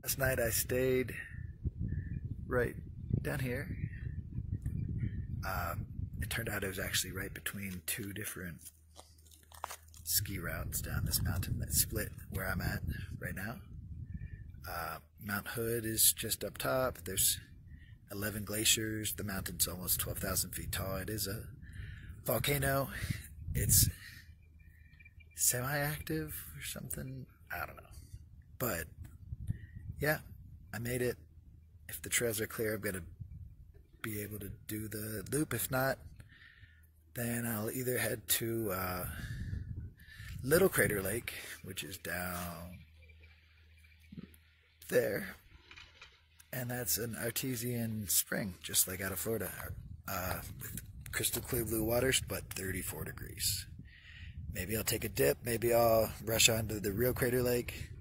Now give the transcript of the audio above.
Last night I stayed right down here. It turned out it was actually right between two different ski routes down this mountain that split where I'm at right now. Mount Hood is just up top. There's 11 glaciers. The mountain's almost 12,000 feet tall. It is a volcano. It's semi-active or something. I don't know. But yeah, I made it. If the trails are clear, I'm going to be able to do the loop. If not, then I'll either head to Little Crater Lake, which is down there, and that's an artesian spring, just like out of Florida, with crystal clear blue waters, but 34 degrees. Maybe I'll take a dip, maybe I'll rush onto the real Crater Lake.